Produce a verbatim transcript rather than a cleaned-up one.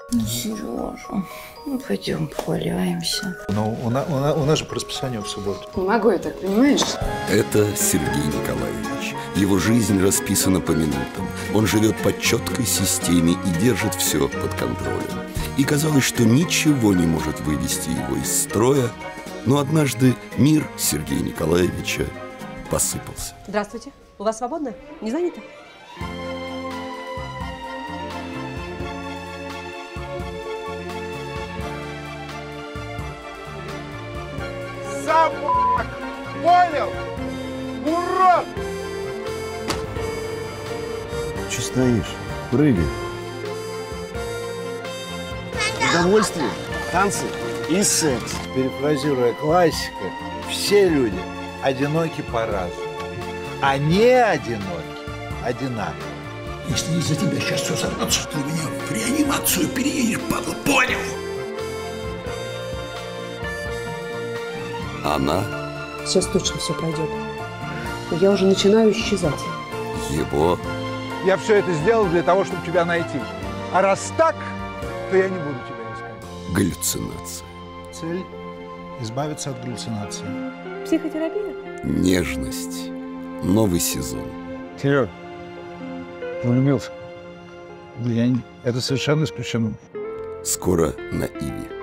Ну, Сережа, ну пойдем погуляемся. Но у, на, у, на, у нас же по расписанию в субботу. Не могу я так, понимаешь? Это Сергей Николаевич. Его жизнь расписана по минутам. Он живет по четкой системе и держит все под контролем. И казалось, что ничего не может вывести его из строя. Но однажды мир Сергея Николаевича посыпался. Здравствуйте. У вас свободно? Не занято? Собак! Понял? Урод! Че стоишь? Прыгай. Удовольствие, танцы и секс. Перефразируя классика, все люди одиноки по-разному. А не одиноки одинаково. Если из-за тебя сейчас все сорвется, ты меня в реанимацию переедешь, падла, понял? Она, Сейчас точно все пройдет. Но я уже начинаю исчезать. его, Я все это сделал для того, чтобы тебя найти. А раз так, то я не буду тебя искать. галлюцинация, Цель – избавиться от галлюцинаций. Психотерапия? нежность, новый сезон. Серег, влюбился. Я не- Это совершенно исключено. Скоро на Иви.